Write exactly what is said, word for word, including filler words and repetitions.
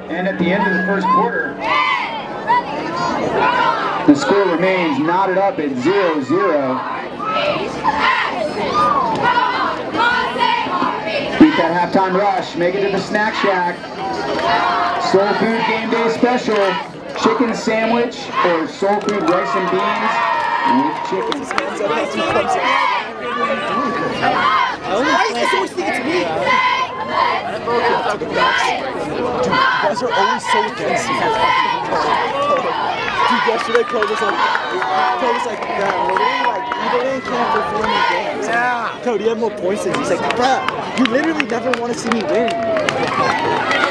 And at the end of the first quarter, the score remains knotted up at zero zero. Beat that halftime rush. Make it to the snack shack. Soul Food Game Day Special. Chicken sandwich or Soul Food rice and beans with chicken. Why do you guys always think it's me? Dude, you guys are always so against me. Dude, yesterday Cole was like, Cole was like, bruh, literally, like, either way can't perform in games. Yeah. Cody, you have more points than me. He's like, bruh, you literally never want to see me win.